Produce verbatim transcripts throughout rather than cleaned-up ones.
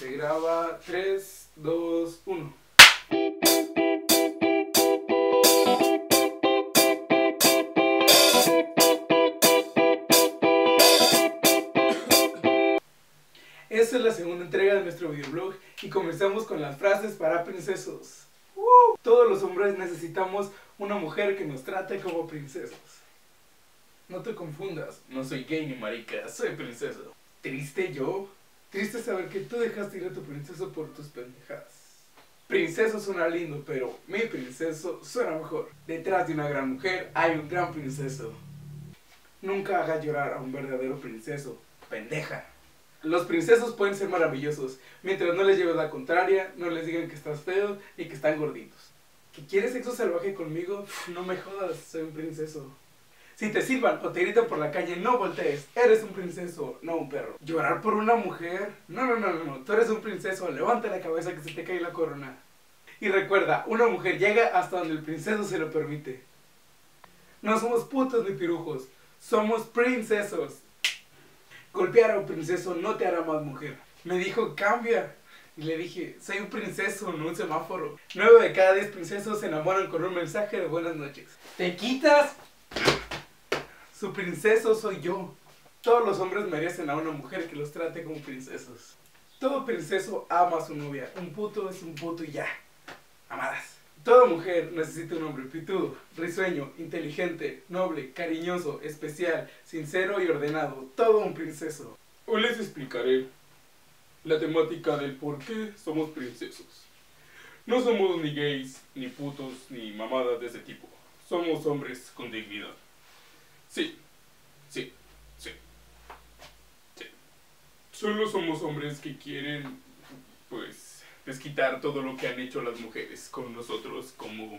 Se graba tres, dos, uno. Esta es la segunda entrega de nuestro videoblog y comenzamos con las frases para princesos. ¡Uh! Todos los hombres necesitamos una mujer que nos trate como princesos. No te confundas, no soy gay ni marica, soy princeso. ¿Triste yo? Triste saber que tú dejaste ir a tu princeso por tus pendejadas. Princeso suena lindo, pero mi princeso suena mejor. Detrás de una gran mujer hay un gran princeso. Nunca hagas llorar a un verdadero princeso, pendeja. Los princesos pueden ser maravillosos, mientras no les lleves la contraria, no les digan que estás feo y que están gorditos. ¿Que quieres sexo salvaje conmigo? No me jodas, soy un princeso. Si te silban o te gritan por la calle, no voltees, eres un princeso, no un perro. ¿Llorar por una mujer? No, no, no, no, no, tú eres un princeso, levanta la cabeza que se te cae la corona. Y recuerda, una mujer llega hasta donde el princeso se lo permite. No somos putos ni pirujos, somos princesos. Golpear a un princeso no te hará más mujer. Me dijo, cambia. Y le dije, soy un princeso, no un semáforo. Nueve de cada diez princesos se enamoran con un mensaje de buenas noches. ¿Te quitas? Su princeso soy yo. Todos los hombres merecen a una mujer que los trate como princesos. Todo princeso ama a su novia. Un puto es un puto y ya. Amadas. Toda mujer necesita un hombre pitudo, risueño, inteligente, noble, cariñoso, especial, sincero y ordenado. Todo un princeso. Hoy les explicaré la temática del por qué somos princesos. No somos ni gays, ni putos, ni mamadas de ese tipo. Somos hombres con dignidad. Sí, sí, sí, sí. Solo somos hombres que quieren, pues, desquitar todo lo que han hecho las mujeres con nosotros, como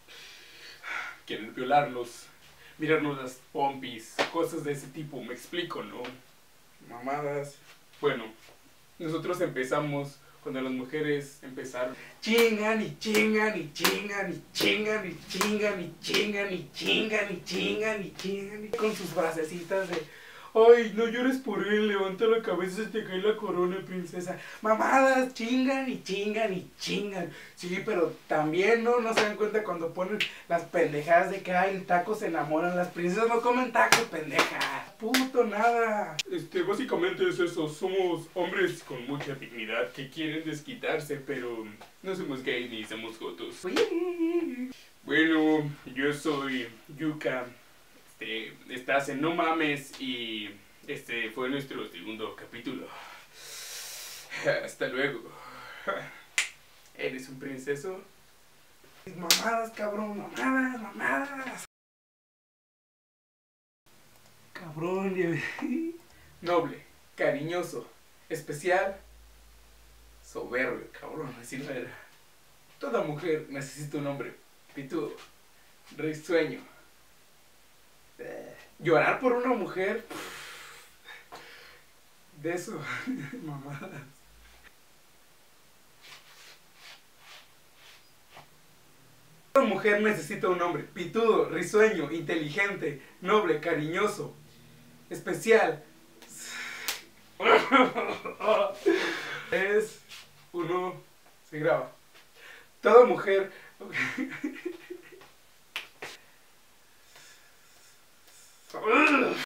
quieren violarnos, mirarnos las pompis, cosas de ese tipo, me explico, ¿no? Mamadas. Bueno, nosotros empezamos cuando las mujeres empezaron. Chingan y chingan y chingan y chingan y chingan y chingan y chingan y chingan y chingan y con sus frasecitas de ay, no llores por él, levanta la cabeza y se te cae la corona, princesa. Mamadas, chingan y chingan y chingan. Sí, pero también no, no se dan cuenta cuando ponen las pendejadas de que ay, el taco se enamoran. Las princesas no comen tacos, pendeja. Puto nada. Este, básicamente es eso. Somos hombres con mucha dignidad que quieren desquitarse, pero no somos gays ni somos jotos. Bueno, yo soy Yuka. Este, estás en No Mames y este fue nuestro segundo capítulo. Hasta luego. ¿Eres un princeso? Mamadas, cabrón, mamadas, mamadas. Cabrón, noble, cariñoso, especial, soberbio, cabrón, así no era. Toda mujer necesita un hombre pitudo, risueño. Llorar por una mujer, de eso, mamadas. Toda mujer necesita un hombre pitudo, risueño, inteligente, noble, cariñoso, especial. Es uno, se graba. Toda mujer.